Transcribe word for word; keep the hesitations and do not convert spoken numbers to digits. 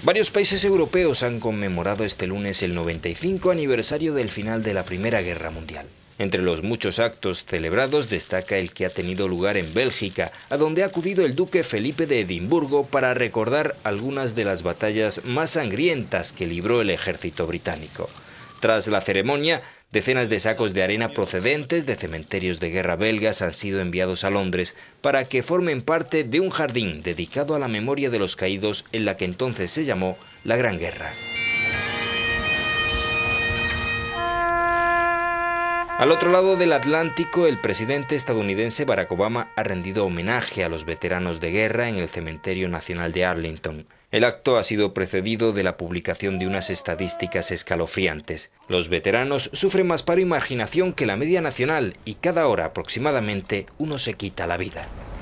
Varios países europeos han conmemorado este lunes el noventa y cinco aniversario del final de la Primera Guerra Mundial. Entre los muchos actos celebrados destaca el que ha tenido lugar en Bélgica, a donde ha acudido el duque Felipe de Edimburgo para recordar algunas de las batallas más sangrientas que libró el ejército británico. Tras la ceremonia, decenas de sacos de arena procedentes de cementerios de guerra belgas han sido enviados a Londres para que formen parte de un jardín dedicado a la memoria de los caídos en la que entonces se llamó la Gran Guerra. Al otro lado del Atlántico, el presidente estadounidense Barack Obama ha rendido homenaje a los veteranos de guerra en el Cementerio Nacional de Arlington. El acto ha sido precedido de la publicación de unas estadísticas escalofriantes. Los veteranos sufren más paro y marginación que la media nacional y cada hora aproximadamente uno se quita la vida.